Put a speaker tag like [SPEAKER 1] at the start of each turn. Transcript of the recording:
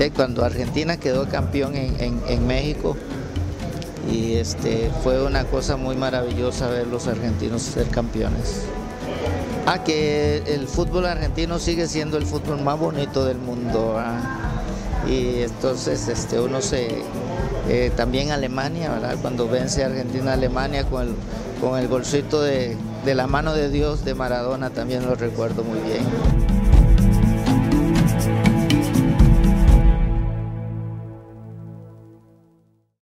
[SPEAKER 1] disfruté cuando Argentina quedó campeón en México y fue una cosa muy maravillosa ver los argentinos ser campeones. Que el fútbol argentino sigue siendo el fútbol más bonito del mundo, y entonces uno también Alemania, ¿verdad? Cuando vence Argentina a Alemania con el golcito de la mano de Dios de Maradona, también lo recuerdo muy bien.